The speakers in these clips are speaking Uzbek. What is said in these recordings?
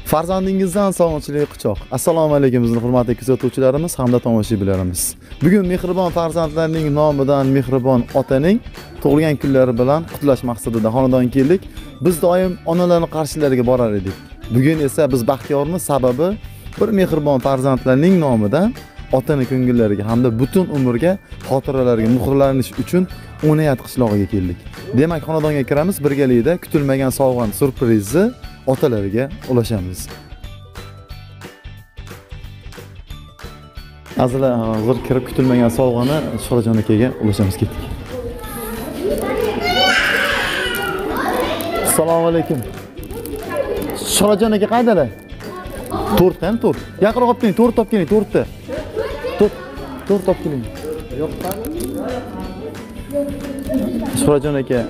Farzandingizdan sog'inchli quchoq. Assalomu alaykum bizning hurmatli kuzatuvchilarimiz hamda tomoshabinlarimiz. Bugun mehribon farzandlarning nomidan mehribon otaning tug'ilgan kunlari bilan qutlash maqsadida xonadonga keldik. Biz doim onalarning qarshilariga borar edik. Bugun esa biz baxtiyormiz, sababi bir mehribon farzandlarning nomidan otaning ko'ngillariga hamda butun umrga xotiralariga muhrlanish uchun O'nayat qishlog'iga keldik. Demak, xonadonga kiramiz, birgalikda kutilmagan sovg'an surprizni otalariga ulashamiz. Azizlar, hozir kirib kutilmagan sovg'ani Shuhrajon akaga ulashamiz, ketdik. Assalomu alaykum. Shuhrajon aka qaydalar? To'rtdan to'rt. Yaqinroq olib keling, to'rt olib keling, to'rtda. To'rt olib keling. Yo'qmi? Shuhrajon aka.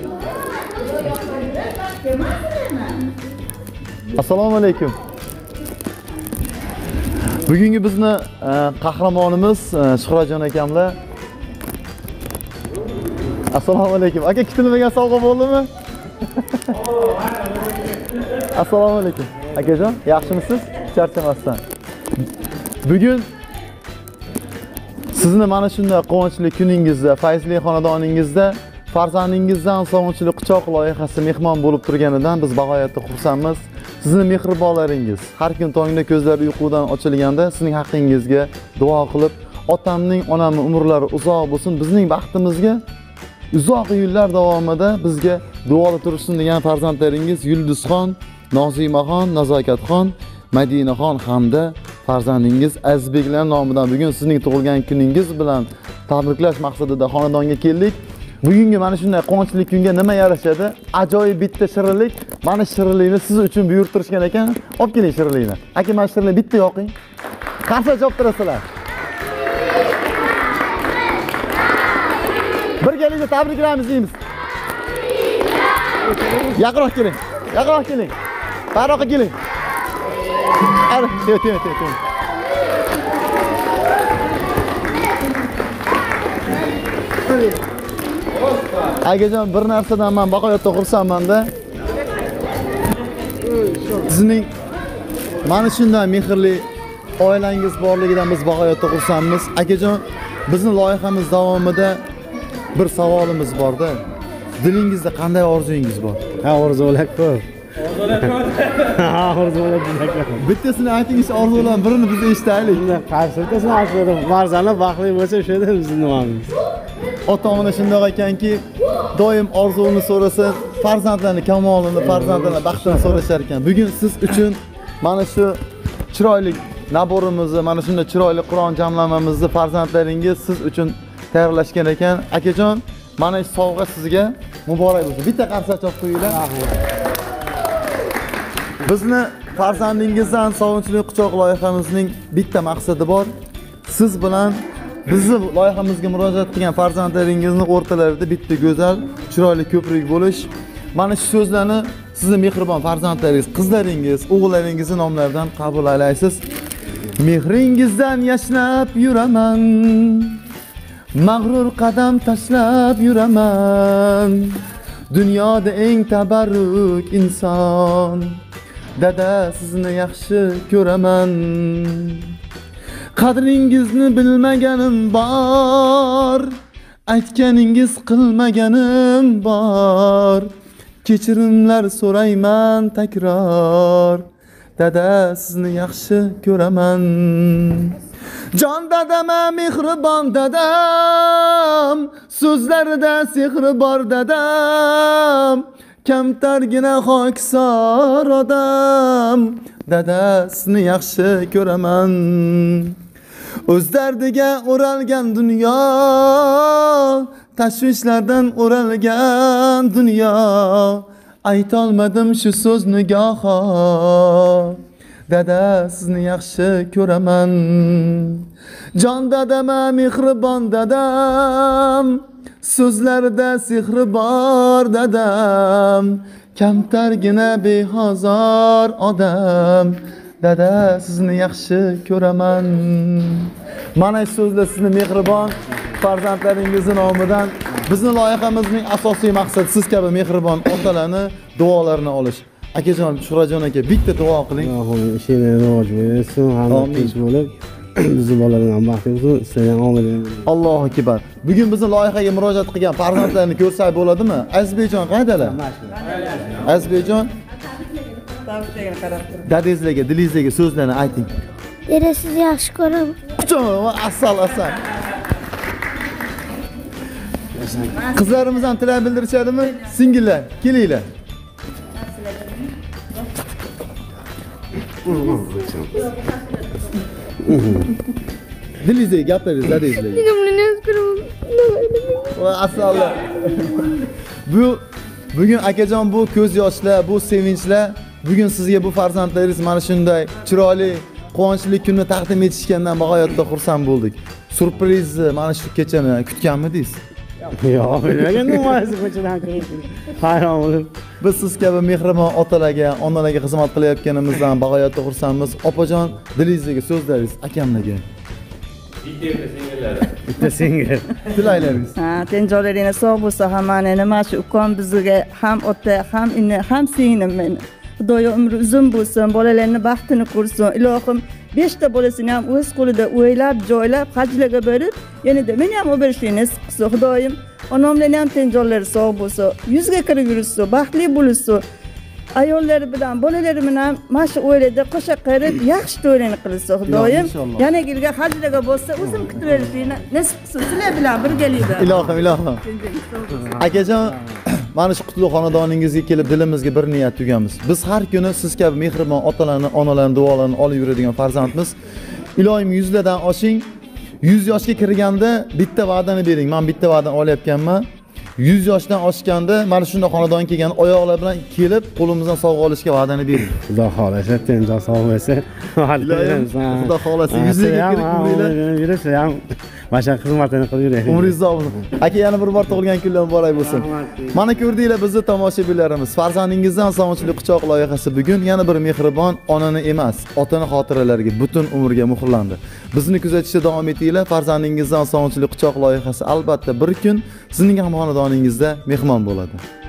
Assalomu alaykum. Bugungi bizni qahramonimiz Shuhrajon akamlar. Assalomu alaykum. Aka, kutilmagan sovg'a bo'ldimi? Assalomu alaykum. Akajon, yaxshimisiz? Charchamasdan. Bugun sizni mana shunday quvonchli kuningizda, fayzli xonadoningizda farzandingizdan sog'inchli quchoq loyihasi mehmon bo'lib turganidan biz bag'oyatda xursandmiz. Sizning mehribonlaringiz har kun tongda ko'zlari uyqudan ochilganda sizning haqqingizga duo qilib, otamning, onamning umrlari uzoq bo'lsin, bizning baxtimizga uzoq yillar davomida bizga duoda tursin degan farzandlaringiz Yulduzxon, Nozimaxon, Nazokatxon, Madinaxon hamda farzandingiz Azizbeklar nomidan bugun sizning tug'ilgan kuningiz bilan tabriklash maqsadida xonadonga keldik. Bugungi mana shunday quvonchli kunga nima yarashadi? Ajoyib bitta shirinlik. Mana shirinlikni siz uchun buyurtirishgan ekan. Olib keling shirinlikni. Aka, mana shirinlik bitta yoqing. Qarsa javob berasizlar. Birgalikda tabriklaymiz deymiz. Yaqinroq keling. Yaqinroq keling. Baroqqa keling. Hadi, tel. Akajon, bir narsadan men bag'oyatda xursandman-da. Sizning mana shunday mehrli oilangiz borligidan biz bag'oyatda xursandmiz. Akajon, bizning loyihamiz davomida bir savolimiz bor-da. Dilingizda qanday orzungiz bor? Orzular ko'p. Orzular ko'p. Bittasini aytingiz, orzular birini biz eshitaylik. Qarsakasini aytdim. Farzandlar baxtli bo'lsa o'sha yerda bizning nimamiz. Ota-ona shunday ekanki, doim orzuni so'rasa, farzandlarning kamolini, farzandlarning baxtini so'rashar ekan. Bugun siz uchun mana shu chiroyli naborimizni, mana shunday chiroyli Qur'on jamlamamizni farzandlaringiz siz uchun tayyorlashgan ekan. Akajon, mana shu sovg'a sizga muborak bo'lsin. Bitta qarsachoq qo'yinglar. Bizni farzandingizdan sog'inchli quchoq loyihamizning bitta maqsadi bor. Siz bilan bizni loyihamizga murojaat qilgan farzandlaringizning o'rtalarida bitta go'zal, chiroyli ko'prik bo'lish. Mana shu so'zlarni sizning mehribon farzandlaringiz, qizlaringiz, o'g'illaringizning nomlaridan qabul aylaysiz. Mehringizdan yashnab yuraman. Mag'rur qadam tashlab yuraman. Dunyoda eng tabarruk inson. Dada, sizni yaxshi ko'raman. Qadringizni bilmaganim bor, aytganingiz qilmaganim bor. Kechirimlar so'rayman takror. Dada, sizni yaxshi ko'raman. Jon dadam, mehribon dadam, so'zlarida sehri bor dadam. Kamtargina xokisor odam. Dada, sizni yaxshi ko'raman. O'z dardiga o'ralgan dunyo, tashvishlardan o'ralgan dunyo. Aytolmadim shu so'zni goho. Dada, sizni yaxshi ko'raman. Jon dadam, mehribon dadam, so'zlarida sehri bor dadam. Kamtargina behozor odam. Dada, sizni yaxshi ko'raman. Mana shu so'zlar sizni mehribon farzandlaringizning nomidan bizning loyihamizning asosiy maqsadi siz kabi mehribon otalarni duolarini olish. Akajon, Shuhratjon aka, bitta duo qiling. Allohim ishinglar rivoj bo'lsin, hamma Amin. tinch bo'lib, bizni bolalarga ham baxtli bo'lsin, sizlarga omadinglar. Allohu akbar. Bugun bizni loyihaga murojaat qilgan farzandlarni ko'rsak bo'ladimi? Azizbekjon qaydalar? Azizbekjon, dadangizlarga, dilingizga so'zlarni ayting. Dedi sizni yaxshi ko'raman. Asal. Qizlarimiz ham tilak bildirishadimi? Singillar, kelinglar. Dilingizga gapiringiz, dadangizlarga. Dinimni yaxshi ko'raman. Asallar. Bugun akajon bu ko'z yoshlar, bu sevinchlar, bugun sizga bu farzandlaringiz mana shunday chiroyli, quvonchli kunni taqdim etishgandan bag'oyatda xursand bo'ldik. Surprizni mana shu kechani kutganmidingiz? Yo'q, bilmagan nimaysiz ko'chadan kirib. Hayron bo'lib. Biz siz kabi mehribon otalarga, onalarga xizmat qilayotganimizdan bag'oyatda xursandmiz. Opajon, dilingizga so'zlaringiz akamlarga. Bitta singil. Tilaylaringiz. Tenjolaringiz sog' bo'lsa, hammani nima shu ukam bizga ham ota, ham ini, ham singlim meni. Xudoyo umri uzun bo'lsin, bolalarni baxtini ko'rsin. Ilohim 5 ta bolasini ham o'z qo'lida o'ylab, joylab, hajlarga berib, yanada meni ham o'berishini nasib qilsin. Xudoyim onamlarni ham tenjollari sog' bo'lsin, yuzga kirib yursin, baxtli bo'lsin. Ayollari bilan, bolalari bilan mana shu o'ylarda qo'sha qilib, yaxshi to'ylarni qilsin. Xudoyim inshaalloh. yana yilga hajlarga bo'lsa, o'zim kutib berishini nasib qilsin. Sizlar bilan birgalikda. Ilohim. Akajon, mana shu qutlug' xonadoningizga kelib dilimizga bir niyat tugamiz. Biz har kuni siz kabi mehribon otalarni, onalarni duolarini olib yuradigan farzandmiz. Ilohim 100 lardan oshing. 100 yoshga kirganda bitta va'dani bering. Men bitta va'dani olyapmanman. 100 yoshdan oshganda mana shunday xonadonga kelgan oyoqlar bilan kelib, qo'limizdan sovg'a olishga va'dani bering. Xudo xolasa, tenjo sog' bo'lsa, Xudo xolasa, yuziga kirib umringlar. Yurish ham Masha xizmatini qilib yuraylik. Umringiz uzoq bo'lsin. Aka yana bir bor tug'ilgan kunlar muborak bo'lsin. Mana ko'rdinglar bizni tomoshabinlarimiz. Farzandingizdan sog'inchli quchoq loyihasi bugun yana bir mehribon onani emas, otani xotiralariga butun umrga muhrlandi. Bizni kuzatishda davom etinglar. Farzandingizdan sog'inchli quchoq loyihasi albatta bir kun sizning ham xonadoningizda mehmon bo'ladi.